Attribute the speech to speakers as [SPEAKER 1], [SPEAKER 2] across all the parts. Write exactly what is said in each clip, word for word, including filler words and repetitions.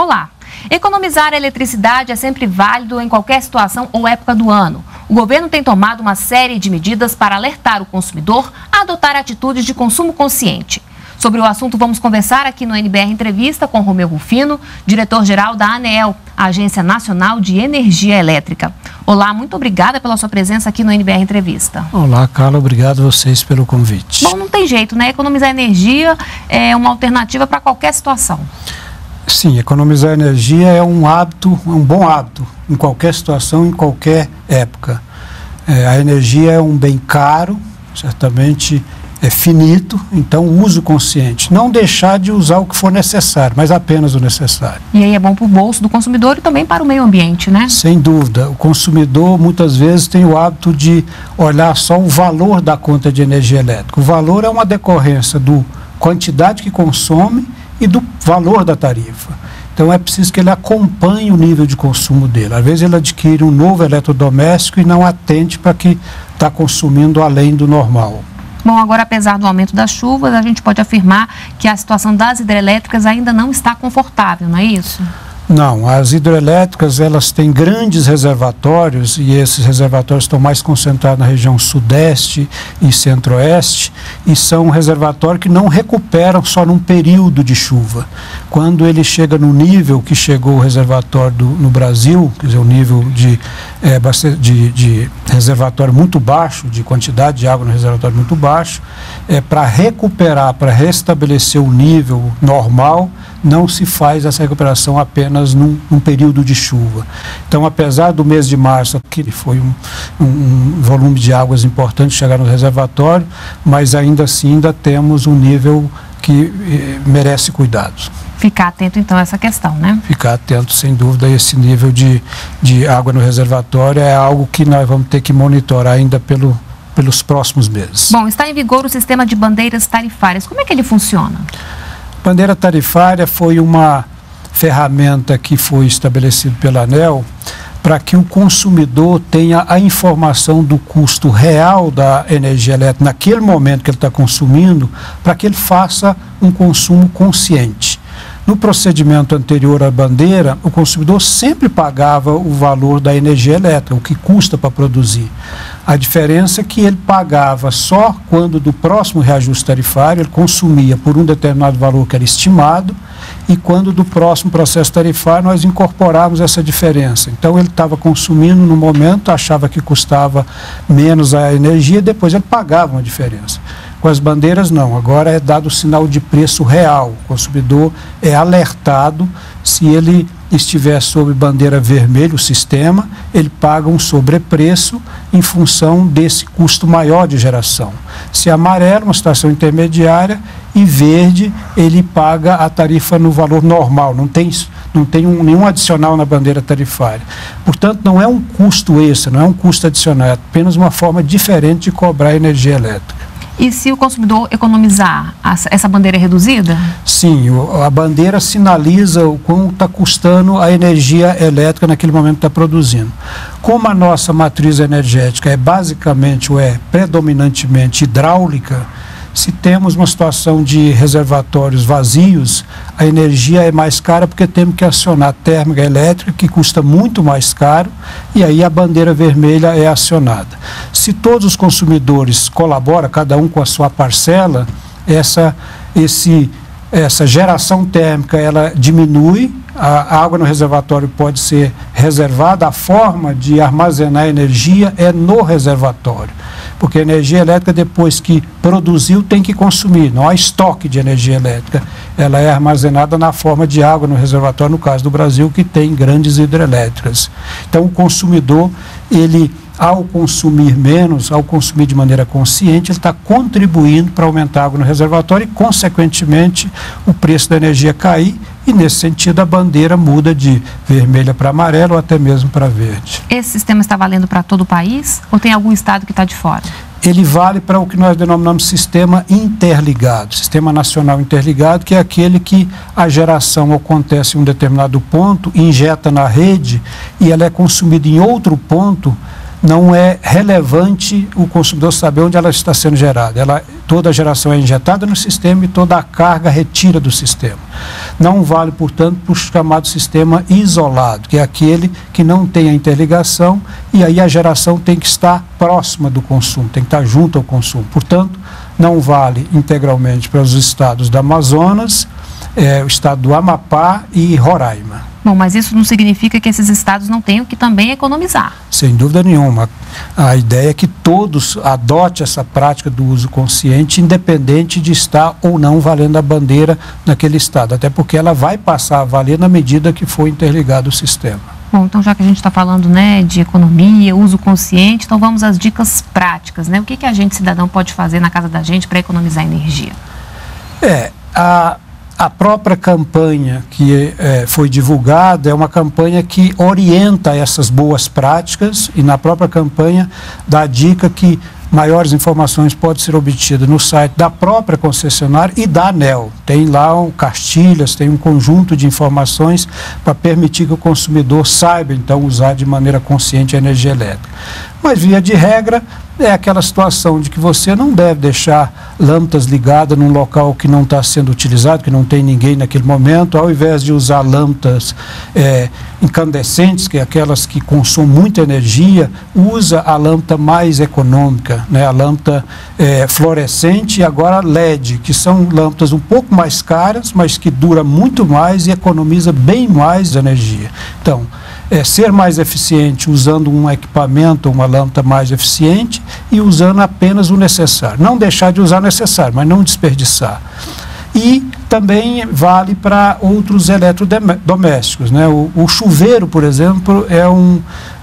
[SPEAKER 1] Olá! Economizar eletricidade é sempre válido em qualquer situação ou época do ano. O governo tem tomado uma série de medidas para alertar o consumidor a adotar atitudes de consumo consciente. Sobre o assunto, vamos conversar aqui no N B R Entrevista com Romeu Rufino, diretor-geral da ANEEL, a Agência Nacional de Energia Elétrica. Olá, muito obrigada pela sua presença aqui no N B R Entrevista.
[SPEAKER 2] Olá, Carla, obrigado a vocês pelo convite.
[SPEAKER 1] Bom, não tem jeito, né? Economizar energia é uma alternativa para qualquer situação.
[SPEAKER 2] Sim, economizar energia é um hábito, é um bom hábito, em qualquer situação, em qualquer época. É, a energia é um bem caro, certamente é finito, então uso consciente. Não deixar de usar o que for necessário, mas apenas o necessário.
[SPEAKER 1] E aí é bom para o bolso do consumidor e também para o meio ambiente, né?
[SPEAKER 2] Sem dúvida. O consumidor muitas vezes tem o hábito de olhar só o valor da conta de energia elétrica. O valor é uma decorrência do quantidade que consome e do valor da tarifa. Então é preciso que ele acompanhe o nível de consumo dele. Às vezes ele adquire um novo eletrodoméstico e não atente para que está consumindo além do normal.
[SPEAKER 1] Bom, agora apesar do aumento das chuvas, a gente pode afirmar que a situação das hidrelétricas ainda não está confortável, não é isso?
[SPEAKER 2] Não, as hidrelétricas elas têm grandes reservatórios e esses reservatórios estão mais concentrados na região sudeste e centro-oeste e são um reservatório que não recuperam só num período de chuva. Quando ele chega no nível que chegou o reservatório do, no Brasil, quer dizer, um nível de, é, de, de reservatório muito baixo, de quantidade de água no reservatório muito baixo, é, para recuperar, para restabelecer o nível normal, não se faz essa recuperação apenas num, num período de chuva. Então, apesar do mês de março, que foi um, um, um volume de águas importante chegar no reservatório, mas ainda assim ainda temos um nível que eh, merece cuidados.
[SPEAKER 1] Ficar atento então a essa questão, né?
[SPEAKER 2] Ficar atento, sem dúvida, a esse nível de, de água no reservatório é algo que nós vamos ter que monitorar ainda pelo, pelos próximos meses.
[SPEAKER 1] Bom, está em vigor o sistema de bandeiras tarifárias. Como é que ele funciona?
[SPEAKER 2] Bandeira tarifária foi uma ferramenta que foi estabelecida pela ANEEL para que o consumidor tenha a informação do custo real da energia elétrica naquele momento que ele está consumindo, para que ele faça um consumo consciente. No procedimento anterior à bandeira, o consumidor sempre pagava o valor da energia elétrica, o que custa para produzir. A diferença é que ele pagava só quando do próximo reajuste tarifário, ele consumia por um determinado valor que era estimado, e quando do próximo processo tarifário nós incorporávamos essa diferença. Então ele estava consumindo no momento, achava que custava menos a energia, depois ele pagava uma diferença. Com as bandeiras não, agora é dado o sinal de preço real, o consumidor é alertado, se ele estiver sob bandeira vermelha, o sistema, ele paga um sobrepreço em função desse custo maior de geração. Se amarelo, uma situação intermediária, e verde, ele paga a tarifa no valor normal, não tem, não tem um, nenhum adicional na bandeira tarifária. Portanto, não é um custo extra, não é um custo adicional, é apenas uma forma diferente de cobrar energia elétrica.
[SPEAKER 1] E se o consumidor economizar, essa bandeira é reduzida?
[SPEAKER 2] Sim, a bandeira sinaliza o quanto está custando a energia elétrica naquele momento que está produzindo. Como a nossa matriz energética é basicamente, ou é predominantemente hidráulica, se temos uma situação de reservatórios vazios, a energia é mais cara porque temos que acionar a térmica elétrica, que custa muito mais caro, e aí a bandeira vermelha é acionada. Se todos os consumidores colaboram, cada um com a sua parcela, essa, esse, essa geração térmica ela diminui, a água no reservatório pode ser reservada, a forma de armazenar energia é no reservatório. Porque a energia elétrica, depois que produziu, tem que consumir. Não há estoque de energia elétrica. Ela é armazenada na forma de água no reservatório, no caso do Brasil, que tem grandes hidrelétricas. Então, o consumidor, ele, ao consumir menos, ao consumir de maneira consciente, ele está contribuindo para aumentar a água no reservatório e, consequentemente, o preço da energia cair. E, nesse sentido, a bandeira muda de vermelha para amarelo ou até mesmo para verde.
[SPEAKER 1] Esse sistema está valendo para todo o país ou tem algum estado que está de fora?
[SPEAKER 2] Ele vale para o que nós denominamos sistema interligado, sistema nacional interligado, que é aquele que a geração acontece em um determinado ponto, injeta na rede e ela é consumida em outro ponto não é relevante o consumidor saber onde ela está sendo gerada. Ela, toda a geração é injetada no sistema e toda a carga retira do sistema. Não vale, portanto, para o chamado sistema isolado, que é aquele que não tem a interligação e aí a geração tem que estar próxima do consumo, tem que estar junto ao consumo. Portanto, não vale integralmente para os estados do Amazonas, é, o estado do Amapá e Roraima.
[SPEAKER 1] Bom, mas isso não significa que esses estados não tenham que também economizar.
[SPEAKER 2] Sem dúvida nenhuma. A ideia é que todos adotem essa prática do uso consciente, independente de estar ou não valendo a bandeira naquele estado, até porque ela vai passar a valer na medida que for interligado o sistema.
[SPEAKER 1] Bom, então já que a gente está falando, né, de economia, uso consciente, então vamos às dicas práticas, né? O que, que a gente, cidadão, pode fazer na casa da gente para economizar energia?
[SPEAKER 2] É, a... A própria campanha que é, foi divulgada é uma campanha que orienta essas boas práticas e na própria campanha dá a dica que maiores informações podem ser obtidas no site da própria concessionária e da ANEEL. Tem lá um, cartilhas, tem um conjunto de informações para permitir que o consumidor saiba, então, usar de maneira consciente a energia elétrica. Mas, via de regra, é aquela situação de que você não deve deixar lâmpadas ligadas num local que não está sendo utilizado, que não tem ninguém naquele momento, ao invés de usar lâmpadas é, incandescentes, que é aquelas que consomem muita energia, usa a lâmpada mais econômica, né, a lâmpada é, fluorescente e agora L E D, que são lâmpadas um pouco mais caras, mas que dura muito mais e economiza bem mais energia. Então, é ser mais eficiente usando um equipamento, uma lâmpada mais eficiente e usando apenas o necessário. Não deixar de usar o necessário, mas não desperdiçar. E também vale para outros eletrodomésticos, né? O, o chuveiro, por exemplo, é um,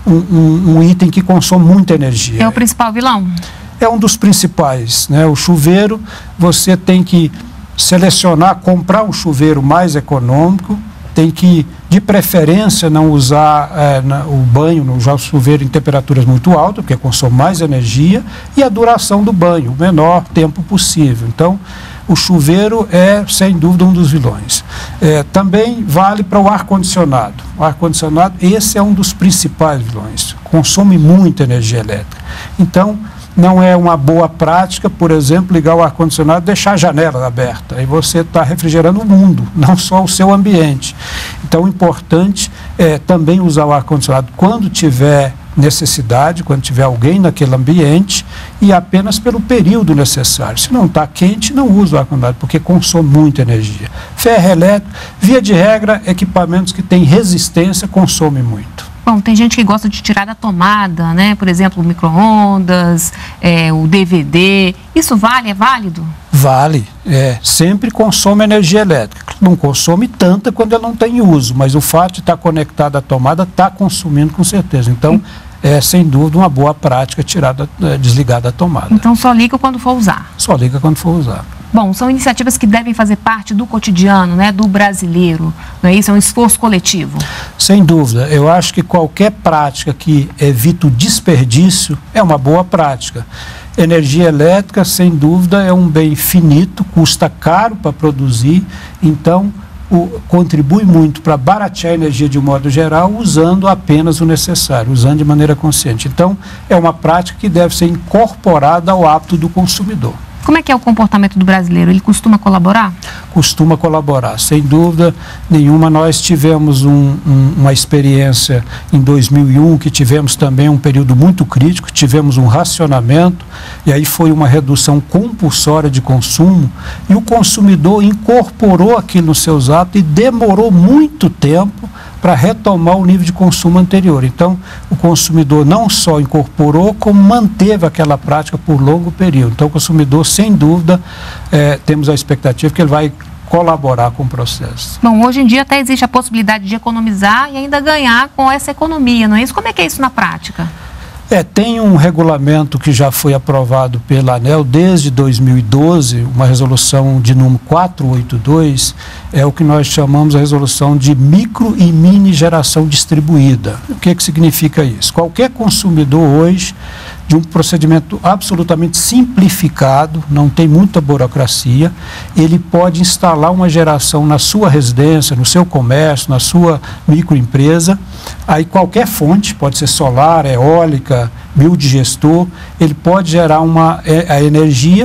[SPEAKER 2] um, um item que consome muita energia.
[SPEAKER 1] É o principal vilão?
[SPEAKER 2] É um dos principais, né? O chuveiro, você tem que selecionar, comprar um chuveiro mais econômico, tem que, de preferência, não usar é, na, o banho, não usar o chuveiro em temperaturas muito altas, porque consome mais energia, e a duração do banho, o menor tempo possível. Então, o chuveiro é, sem dúvida, um dos vilões. É, também vale para o ar-condicionado. O ar-condicionado, esse é um dos principais vilões, consome muita energia elétrica. Então, não é uma boa prática, por exemplo, ligar o ar-condicionado e deixar a janela aberta. Aí você está refrigerando o mundo, não só o seu ambiente. Então, o importante é também usar o ar-condicionado quando tiver necessidade, quando tiver alguém naquele ambiente e apenas pelo período necessário. Se não está quente, não use o ar-condicionado, porque consome muita energia. Ferro elétrico, via de regra, equipamentos que têm resistência consomem muito.
[SPEAKER 1] Bom, tem gente que gosta de tirar da tomada, né? Por exemplo, o micro-ondas, é, o D V D. Isso vale? É válido?
[SPEAKER 2] Vale. É, sempre consome energia elétrica. Não consome tanta quando ela não tem uso, mas o fato de estar conectado à tomada está consumindo com certeza. Então, Sim. é sem dúvida uma boa prática tirar da, desligar da tomada.
[SPEAKER 1] Então, só liga quando for usar?
[SPEAKER 2] Só liga quando for usar.
[SPEAKER 1] Bom, são iniciativas que devem fazer parte do cotidiano, né, do brasileiro, não é isso? É um esforço coletivo.
[SPEAKER 2] Sem dúvida. Eu acho que qualquer prática que evita o desperdício é uma boa prática. Energia elétrica, sem dúvida, é um bem finito, custa caro para produzir, então o, contribui muito para baratear a energia de um modo geral, usando apenas o necessário, usando de maneira consciente. Então, é uma prática que deve ser incorporada ao hábito do consumidor.
[SPEAKER 1] Como é que é o comportamento do brasileiro? Ele costuma colaborar?
[SPEAKER 2] Costuma colaborar, sem dúvida nenhuma. Nós tivemos um, um, uma experiência em dois mil e um, que tivemos também um período muito crítico, tivemos um racionamento, e aí foi uma redução compulsória de consumo, e o consumidor incorporou aquilo nos seus hábitos e demorou muito tempo para retomar o nível de consumo anterior. Então, o consumidor não só incorporou, como manteve aquela prática por longo período. Então, o consumidor, sem dúvida, é, temos a expectativa que ele vai colaborar com o processo.
[SPEAKER 1] Bom, hoje em dia até existe a possibilidade de economizar e ainda ganhar com essa economia, não é isso? Como é que é isso na prática?
[SPEAKER 2] É, tem um regulamento que já foi aprovado pela ANEEL desde dois mil e doze, uma resolução de número quatrocentos e oitenta e dois, é o que nós chamamos a resolução de micro e mini geração distribuída. O que que significa isso? Qualquer consumidor hoje, de um procedimento absolutamente simplificado, não tem muita burocracia, ele pode instalar uma geração na sua residência, no seu comércio, na sua microempresa, aí qualquer fonte, pode ser solar, eólica, biodigestor, ele pode gerar uma, a energia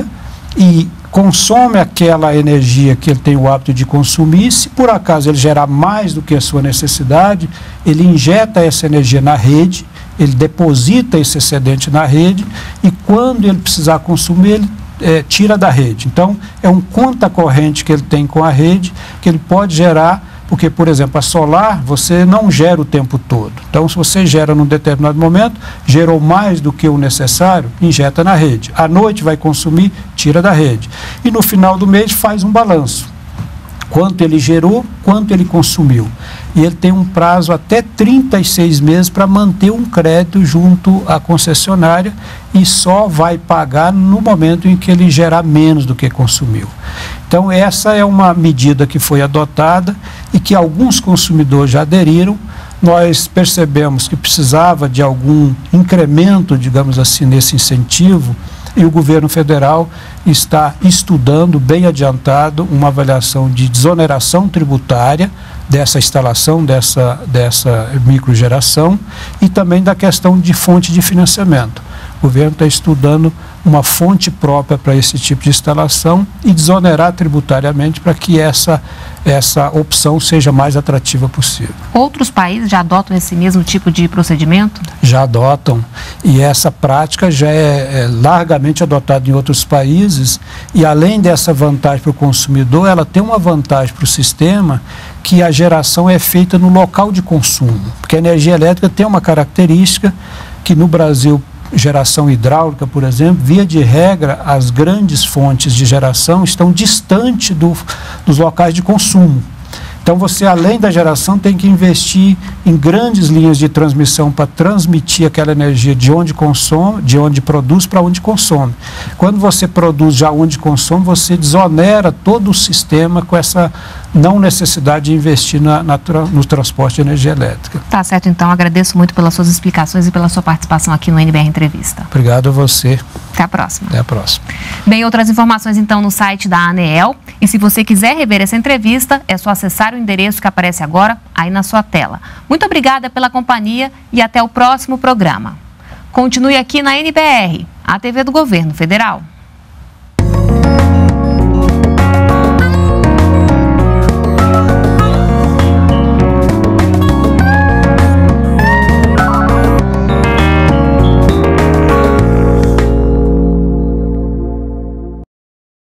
[SPEAKER 2] e consome aquela energia que ele tem o hábito de consumir. Se por acaso ele gerar mais do que a sua necessidade, ele injeta essa energia na rede, ele deposita esse excedente na rede e quando ele precisar consumir, ele é, tira da rede. Então, é um conta corrente que ele tem com a rede, que ele pode gerar, porque, por exemplo, a solar, você não gera o tempo todo. Então, se você gera num determinado momento, gerou mais do que o necessário, injeta na rede. À noite vai consumir, tira da rede. E no final do mês faz um balanço. Quanto ele gerou, quanto ele consumiu. E ele tem um prazo até trinta e seis meses para manter um crédito junto à concessionária e só vai pagar no momento em que ele gerar menos do que consumiu. Então, essa é uma medida que foi adotada e que alguns consumidores já aderiram. Nós percebemos que precisava de algum incremento, digamos assim, nesse incentivo, e o governo federal está estudando, bem adiantado, uma avaliação de desoneração tributária dessa instalação, dessa, dessa microgeração e também da questão de fonte de financiamento. O governo está estudando uma fonte própria para esse tipo de instalação e desonerar tributariamente para que essa, essa opção seja mais atrativa possível.
[SPEAKER 1] Outros países já adotam esse mesmo tipo de procedimento?
[SPEAKER 2] Já adotam, e essa prática já é, é largamente adotada em outros países, e além dessa vantagem para o consumidor, ela tem uma vantagem para o sistema, que a geração é feita no local de consumo, porque a energia elétrica tem uma característica que no Brasil, geração hidráulica, por exemplo, via de regra, as grandes fontes de geração estão distante do, dos locais de consumo. Então, você, além da geração, tem que investir em grandes linhas de transmissão para transmitir aquela energia de onde consome, de onde produz para onde consome. Quando você produz já onde consome, você desonera todo o sistema com essa não necessidade de investir na, na, no transporte de energia elétrica.
[SPEAKER 1] Tá certo, então. Agradeço muito pelas suas explicações e pela sua participação aqui no N B R Entrevista.
[SPEAKER 2] Obrigado a você.
[SPEAKER 1] Até a próxima.
[SPEAKER 2] Até a próxima.
[SPEAKER 1] Bem, outras informações então no site da ANEEL. E se você quiser rever essa entrevista, é só acessar o endereço que aparece agora aí na sua tela. Muito obrigada pela companhia e até o próximo programa. Continue aqui na N B R, a T V do Governo Federal.